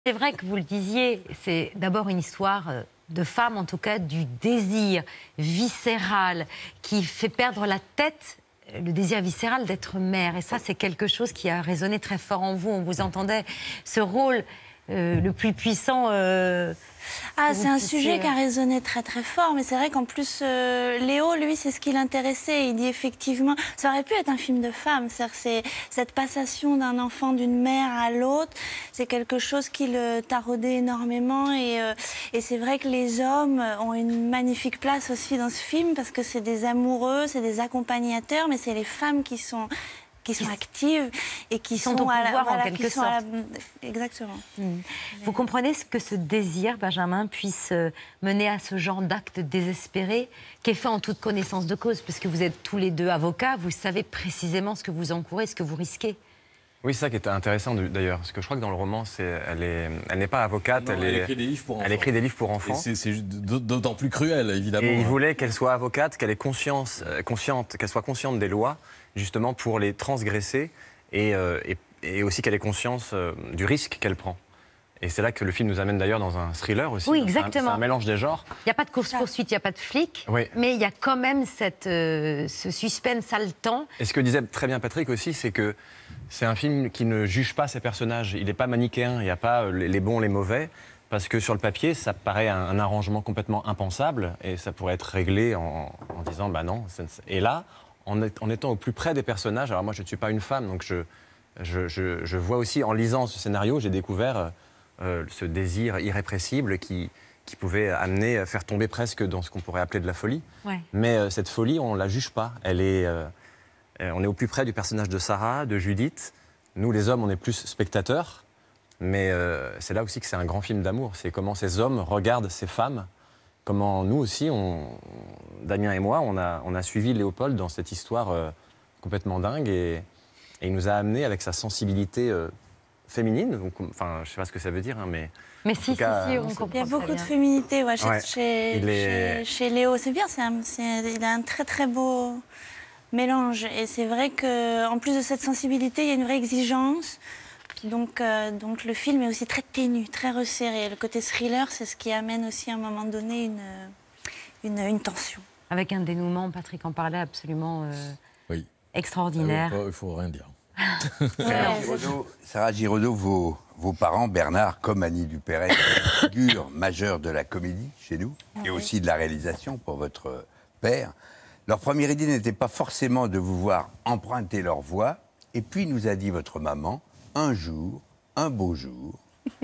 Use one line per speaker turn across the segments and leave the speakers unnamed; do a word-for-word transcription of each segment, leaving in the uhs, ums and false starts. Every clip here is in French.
C'est vrai que vous le disiez, c'est d'abord une histoire de femme, en tout cas du désir viscéral qui fait perdre la tête, le désir viscéral d'être mère. Et ça, c'est quelque chose qui a résonné très fort en vous. On vous entendait, ce rôle euh, le plus puissant... Euh,
ah, c'est un sujet qui a résonné très très fort, mais c'est vrai qu'en plus, euh, Léo, lui, c'est ce qui l'intéressait. Il dit effectivement, ça aurait pu être un film de femme, c'est cette passation d'un enfant d'une mère à l'autre, c'est quelque chose qui le taraudait énormément. Et, euh, et c'est vrai que les hommes ont une magnifique place aussi dans ce film, parce que c'est des amoureux, c'est des accompagnateurs, mais c'est les femmes qui sont... qui sont actives et qui, qui sont,
sont au pouvoir,
à la, voilà,
en quelque sorte.
La... Exactement.
Mmh. Vous comprenez ce que ce désir, Benjamin, puisse mener à ce genre d'acte désespéré qui est fait en toute connaissance de cause, puisque vous êtes tous les deux avocats, vous savez précisément ce que vous encourez, ce que vous risquez.
Oui, c'est ça qui était intéressant d'ailleurs, parce que je crois que dans le roman, elle est, elle n'est pas avocate,
non,
elle,
elle,
est,
écrit des livres pour enfants.
elle écrit des livres pour enfants.
C'est d'autant plus cruel, évidemment.
Et il
hein.
voulait qu'elle soit avocate, qu'elle ait conscience, euh, consciente, qu'elle soit consciente des lois, justement pour les transgresser, et, euh, et, et aussi qu'elle ait conscience euh, du risque qu'elle prend. Et c'est là que le film nous amène d'ailleurs dans un thriller aussi.
Oui, exactement.
C'est un, un mélange des genres.
Il n'y a pas de course-poursuite, il n'y a pas de flic,
oui.
mais il y a quand même cette, euh, ce suspense haletant.
Et ce que disait très bien Patrick aussi, c'est que c'est un film qui ne juge pas ses personnages. Il n'est pas manichéen, il n'y a pas les bons, les mauvais, parce que sur le papier, ça paraît un, un arrangement complètement impensable, et ça pourrait être réglé en, en disant, bah non. Et là, en, est, en étant au plus près des personnages, alors moi je ne suis pas une femme, donc je, je, je, je vois aussi, en lisant ce scénario, j'ai découvert euh, ce désir irrépressible qui, qui pouvait amener, faire tomber presque dans ce qu'on pourrait appeler de la folie.
Ouais.
Mais euh, cette folie, on ne la juge pas. Elle est... Euh, On est au plus près du personnage de Sarah, de Judith. Nous, les hommes, on est plus spectateurs. Mais euh, c'est là aussi que c'est un grand film d'amour. C'est comment ces hommes regardent ces femmes. Comment nous aussi, on, Damien et moi, on a, on a suivi Léopold dans cette histoire euh, complètement dingue. Et, et il nous a amenés avec sa sensibilité euh, féminine. Donc, enfin, je ne sais pas ce que ça veut dire, hein, mais...
Mais si,
cas,
si, si, on comprend.
Il y a beaucoup
bien.
de féminité ouais, chez,
ouais.
chez,
est...
chez, chez Léo. C'est bien, c'est un, il a un très très beau... mélange. Et c'est vrai qu'en plus de cette sensibilité, il y a une vraie exigence. Donc, euh, donc le film est aussi très ténu, très resserré. Le côté thriller, c'est ce qui amène aussi à un moment donné une, une, une tension.
Avec un dénouement, Patrick en parlait, absolument euh,
oui.
extraordinaire.
Il ne faut rien dire.
Sarah Giraudot, Sarah Giraudot, vos, vos parents, Bernard comme Annie Dupérret, figure majeure de la comédie chez nous, et aussi de la réalisation pour votre père. Leur première idée n'était pas forcément de vous voir emprunter leur voix. Et puis, nous a dit votre maman, un jour, un beau jour...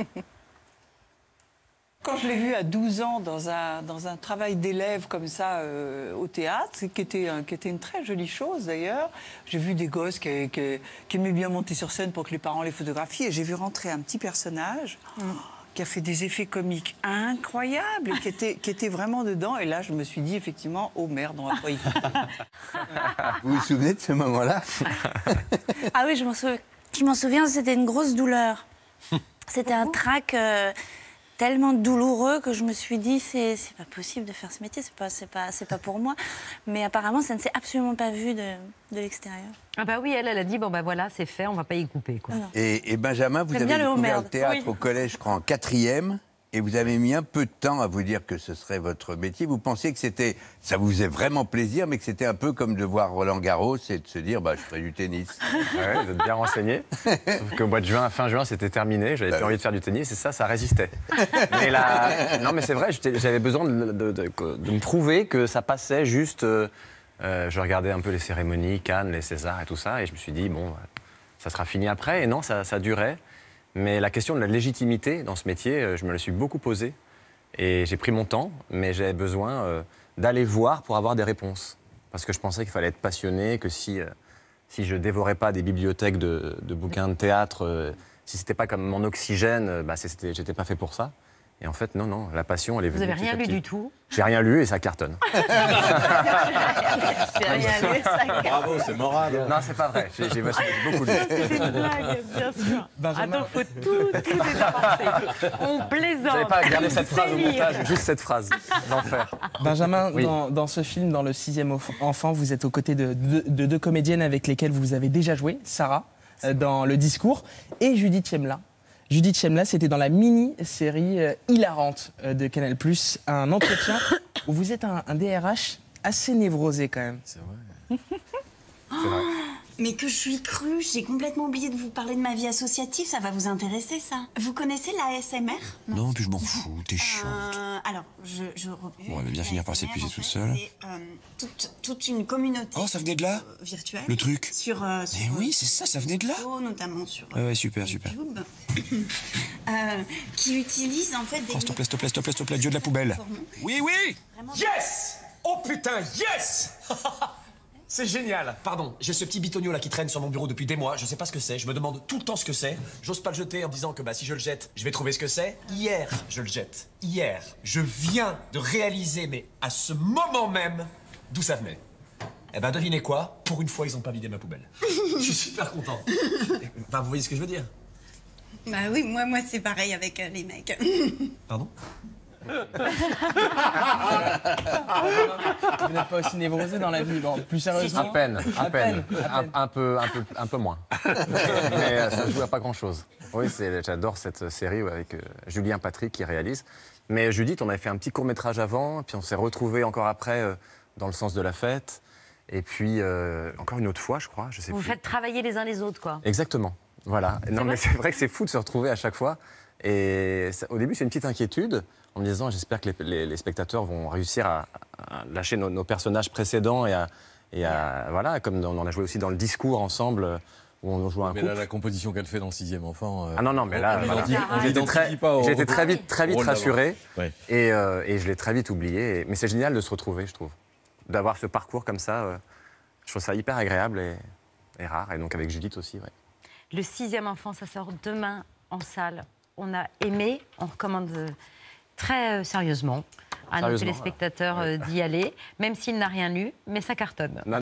Quand je l'ai vu à douze ans dans un, dans un travail d'élève comme ça euh, au théâtre, qui était, un, qui était une très jolie chose d'ailleurs, j'ai vu des gosses qui, qui, qui aimaient bien monter sur scène pour que les parents les photographient, et j'ai vu rentrer un petit personnage... Mm. qui a fait des effets comiques incroyables, qui était, qui était vraiment dedans. Et là, je me suis dit, effectivement, oh merde, on va pas y
Vous vous souvenez de ce moment-là?
Ah oui, je m'en souviens. Je m'en souviens, c'était une grosse douleur. C'était un trac euh, tellement douloureux que je me suis dit, c'est pas possible de faire ce métier, c'est pas, c'est pas, c'est pas pour moi. Mais apparemment, ça ne s'est absolument pas vu de, de l'extérieur.
Ah bah oui, elle, elle a dit, bon ben bah voilà, c'est fait, on va pas y couper, quoi.
Et, et Benjamin, vous avez
bien le
découvert
merde.
le théâtre
Oui.
au collège, je crois, en quatrième, et vous avez mis un peu de temps à vous dire que ce serait votre métier. Vous pensiez que c'était, ça vous faisait vraiment plaisir, mais que c'était un peu comme de voir Roland Garros et de se dire, bah, je ferai du tennis.
Ouais, vous êtes bien renseigné. Sauf qu'au mois de juin, fin juin, c'était terminé. J'avais
bah,
plus envie de faire du tennis, et ça, ça résistait. Mais là, non, mais c'est vrai, j'avais besoin de, de, de, de me prouver que ça passait juste. Euh, euh, je regardais un peu les cérémonies, Cannes, les Césars et tout ça, et je me suis dit, bon, ça sera fini après. Et non, ça, ça durait. Mais la question de la légitimité dans ce métier, je me la suis beaucoup posée. Et j'ai pris mon temps, mais j'avais besoin euh, d'aller voir pour avoir des réponses. Parce que je pensais qu'il fallait être passionné, que si, euh, si je dévorais pas des bibliothèques de, de bouquins de théâtre, euh, si c'était pas comme mon oxygène, euh, bah, j'étais pas fait pour ça. Et en fait, non, non, la passion, elle est venue.
Vous avez rien lu du tout?
J'ai rien lu et ça cartonne.
J'ai rien lu, ça cartonne.
Bravo, c'est moral.
Non, c'est pas vrai. J'ai beaucoup lu.
C'est une blague, bien sûr.
Benjamin...
Attends, faut tout, tout désamorcer. On plaisante.
J'avais pas gardé cette phrase au
C'est lire.
montage, juste cette phrase. L'enfer.
Benjamin,
Oui.
dans, dans ce film, dans Le Sixième Enfant, vous êtes aux côtés de, de, de deux comédiennes avec lesquelles vous avez déjà joué, Sarah, euh, dans Le Discours, et Judith Hiemla. Judith Chemla, c'était dans la mini-série euh, hilarante euh, de Canal+, un entretien où vous êtes un, un D R H assez névrosé quand même.
C'est vrai.
C'est vrai.
Mais que je suis crue, j'ai complètement oublié de vous parler de ma vie associative, ça va vous intéresser ça. Vous connaissez l'A S M R?
Non, puis je m'en fous, t'es chiante.
Euh, alors, je... je
Bon, elle va bien finir par s'épuiser toute seule.
C'est euh, toute, toute une communauté
Oh, ça venait de là
euh, virtuelle.
Le truc
Sur, euh, sur
Mais oui, c'est ça, ça venait de là.
notamment sur
Ah ouais, super, super.
YouTube, euh, qui utilise en fait des...
Oh, s'il te plaît, s'il te plaît, s'il te plaît, s'il te plaît, Dieu de la poubelle. Oui, oui.
Yes! Oh putain, yes! C'est génial. Pardon, j'ai ce petit bitonio là qui traîne sur mon bureau depuis des mois. Je sais pas ce que c'est. Je me demande tout le temps ce que c'est. J'ose pas le jeter en me disant que bah si je le jette, je vais trouver ce que c'est. Hier, je le jette. Hier, je viens de réaliser, mais à ce moment même, d'où ça venait. Eh ben devinez quoi? Pour une fois, ils ont pas vidé ma poubelle. Je suis super content. Enfin, vous voyez ce que je veux dire?
Bah oui, moi, moi c'est pareil avec euh, les mecs.
Pardon?
Vous n'êtes pas aussi névrosé dans la vie, bon, plus sérieusement.
À peine, à,
À
peine.
peine, à
Un,
peine.
un peu, un peu, un peu moins. Mais euh, ça ne joue à pas grand-chose. Oui, c'est- j'adore cette série ouais, avec euh, Julien Patrick qui réalise. Mais Judith, on avait fait un petit court-métrage avant, puis on s'est retrouvés encore après euh, dans le sens de la fête. Et puis, euh, encore une autre fois, je crois, je sais
Vous
plus.
faites travailler les uns les autres, quoi.
Exactement. Voilà. Non, mais c'est vrai que c'est fou de se retrouver à chaque fois. Et ça- au début, c'est une petite inquiétude en me disant j'espère que les, les- les spectateurs vont réussir à, à lâcher nos, nos personnages précédents et à, et à- voilà, comme on en a joué aussi dans le discours ensemble euh, où on joue un
Mais
couple.
là, la composition qu'elle fait dans Sixième Enfant. euh,
Ah non, non, mais là,
on
voilà.
l'identifie- on
J'ai été très,
l'identifie pas au-
j'ai été très vite, très
au
vite
rôle d'avant.
rassuré
Ouais.
et, euh, et je l'ai très vite oublié. Et- mais c'est génial de se retrouver, je trouve. D'avoir ce parcours comme ça, euh, je trouve ça hyper agréable et, et rare. Et donc avec Judith aussi, ouais.
Le sixième enfant, ça sort demain en salle. On a aimé, on recommande euh, très euh, sérieusement à nos
Sérieusement,
téléspectateurs
voilà.
euh, d'y aller, même s'il n'a rien lu, mais ça cartonne.